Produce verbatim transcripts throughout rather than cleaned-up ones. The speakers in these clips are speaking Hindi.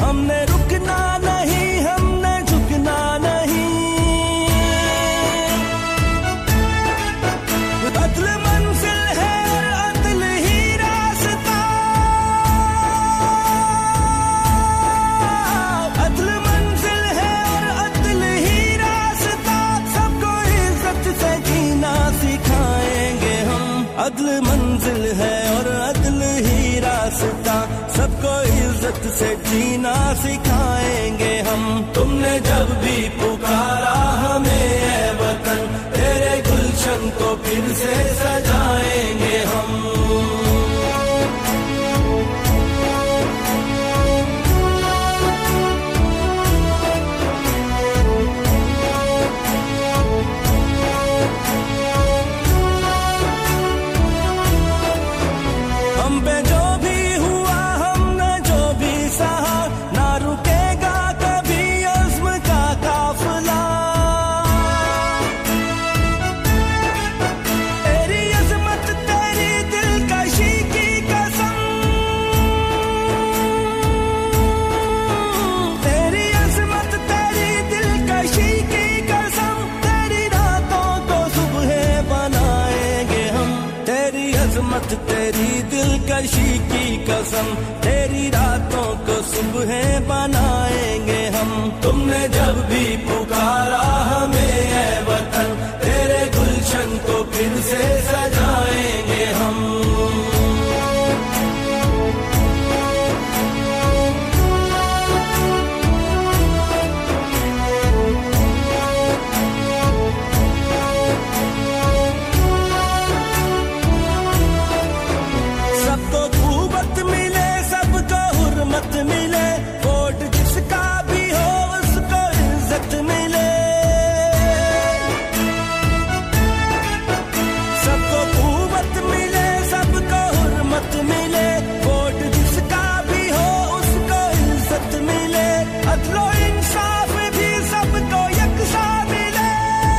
हमने रुकना नहीं, हमने झुकना नहीं। अदल मंजिल है और अदल ही रास्ता, अदल मंजिल है और अदल ही रास्ता। सबको इज्जत से जीना सिखाएंगे हम। अदल मंजिल है और अदल ही रास्ता, सबको इज्जत से जीना सिखाएंगे हम। तुमने जब भी पुकारा हमें ऐ वतन, तेरे गुलशन को फिर से सजाएंगे हम। हम पे जो भी हुआ, हमने जो भी सहा, ना रुकेगा कभी अज़्म का काफिला। तेरी अज़मत तेरी दिलकशी की कसम, तेरी अज़मत तेरी दिलकशी की कसम। तेरी रातों को सुबह बनाएंगे हम। तेरी अज़मत तेरी दिलकशी की कसम, तेरी रातों को सुबह बनाएंगे हम। तुमने जब भी पुकारा हमें ऐ वतन, तेरे गुलशन को फिर से सजाएंगे हम। सबको खूबत मिले, सबको हुर्मत मिले, वोट जिसका भी हो उसको इज्जत मिले। सबको खूबत मिले, सबको हुर्मत मिले, वोट जिसका भी हो उसको इज्जत मिले। अदलो इंसाफ भी सबको यकसा मिले,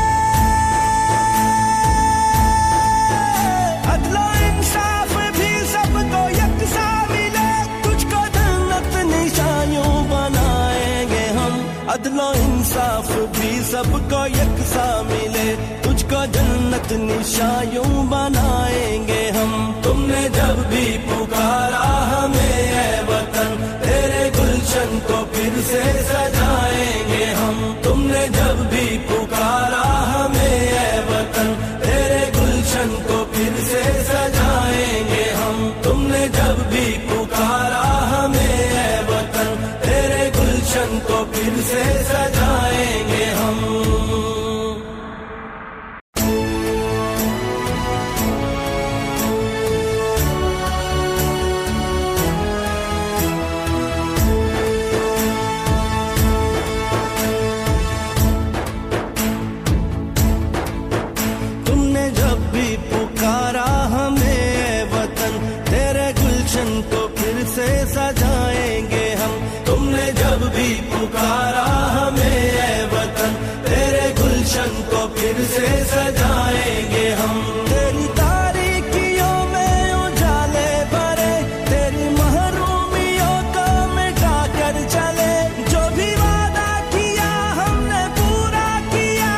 अदलो इंसाफ भी सबको यकसा मिले। तुझको जन्नत निशानियों बनाएंगे हम। अदलो इंसाफ भी सबको यकसा मिले, तुझको जन्नत निशानियों बनाएंगे हम। तुमने जब भी पुकारा हमें ऐ वतन, तेरे गुलशन को फिर से सजाएंगे हम। तुमने जब भी पुकारा हमें ऐ वतन, तेरे गुलशन को फिर से सजाएंगे हम। तुमने जब भी पुकारा हमें ऐ वतन, तेरे गुलशन को फिर से सजाएंगे हम। तुमने जब भी पुकारा हमें ऐ वतन, तेरे गुलशन को फिर से सजाएंगे हम। तुमने जब भी पुकारा हमें ऐ वतन, तेरे गुलशन को फिर से सजाएंगे हम। तेरी तारीकियों में उजाले भरे, तेरी महरूमियों को मिटा कर चले। जो भी वादा किया हमने पूरा किया,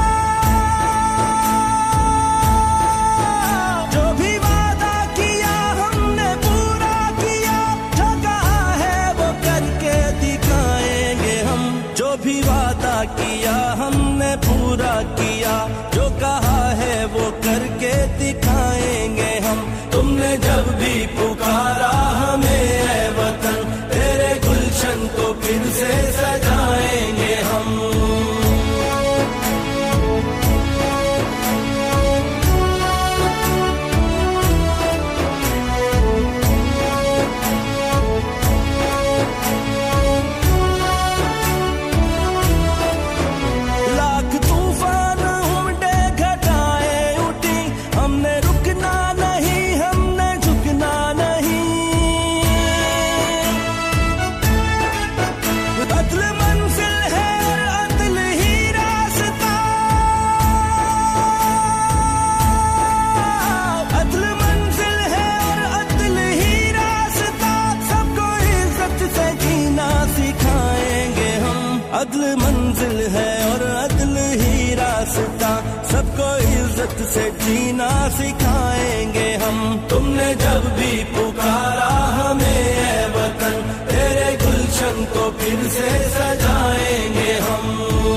जो भी वादा किया हमने पूरा किया। जो कहा है वो करके दिखाएंगे हम। जो भी वादा किया हमने पूरा किया, जो कहा है वो करके दिखाएंगे हम। तुमने जब भी पुकारा हमें ऐ वतन, तेरे गुलशन को फिर से सजाएंगे हम। लाख तूफान उमड़े, घटाए उठी, हमने रुकना नहीं, हमने झुकना नहीं। अदल अदल मंजिल है और अदल ही रास्ता, सबको इज्जत से जीना सिखाएंगे हम। तुमने जब भी पुकारा हमें ऐ वतन, तेरे गुलशन को फिर से सजाएंगे हम।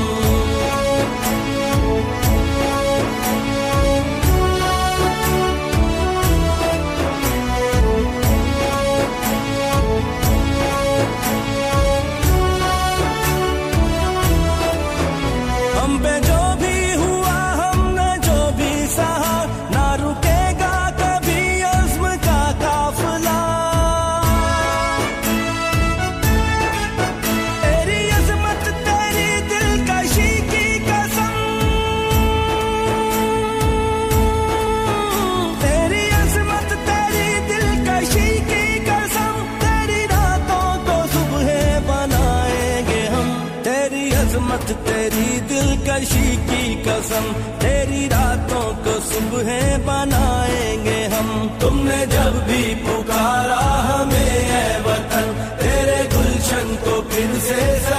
तेरी दिलकशी की कसम, तेरी रातों को सुबह बनाएंगे हम। तुमने जब भी पुकारा हमें ऐ वतन, तेरे गुलशन को फिर से